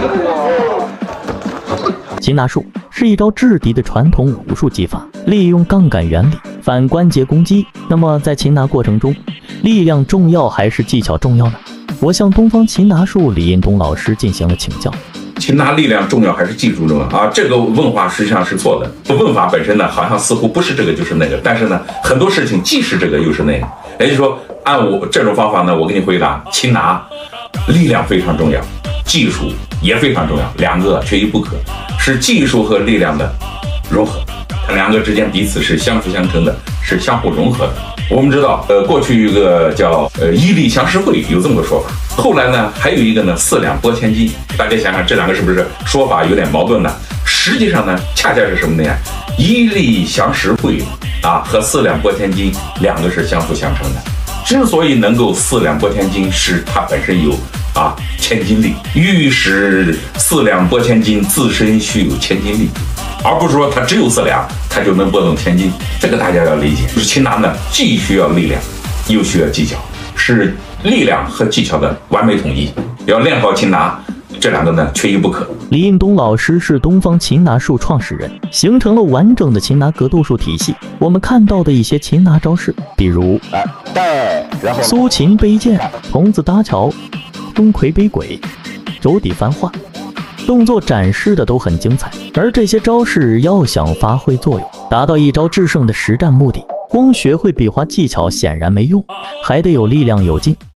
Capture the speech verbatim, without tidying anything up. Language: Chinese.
擒拿术是一招制敌的传统武术技法，利用杠杆原理反关节攻击。那么在擒拿过程中，力量重要还是技巧重要呢？我向东方擒拿术李印东老师进行了请教。 擒拿力量重要还是技术重要啊？这个问法实际上是错的。问法本身呢，好像似乎不是这个就是那个，但是呢，很多事情既是这个又是那个。也就是说，按我这种方法呢，我给你回答：擒拿力量非常重要，技术也非常重要，两个缺一不可，是技术和力量的融合，它两个之间彼此是相辅相成的，是相互融合的。我们知道，呃，过去有一个叫呃一力降十会，有这么个说法。后来呢，还有一个呢四两拨千斤。大家想想，这两个是不是说法有点矛盾呢？实际上呢，恰恰是什么呢？一力降十会啊和四两拨千斤两个是相辅相成的。之所以能够四两拨千斤，是它本身有啊千斤力。欲使四两拨千斤，自身须有千斤力。而不是说它只有四两，它就能拨动千斤，这个大家要理解。就是擒拿呢，既需要力量，又需要技巧，是力量和技巧的完美统一。要练好擒拿，这两个呢缺一不可。 李印东老师是东方擒拿术创始人，形成了完整的擒拿格斗术体系。我们看到的一些擒拿招式，比如苏秦背剑、童子搭桥、钟馗背鬼、肘底翻画，动作展示的都很精彩。而这些招式要想发挥作用，达到一招制胜的实战目的，光学会比划技巧显然没用，还得有力量有劲。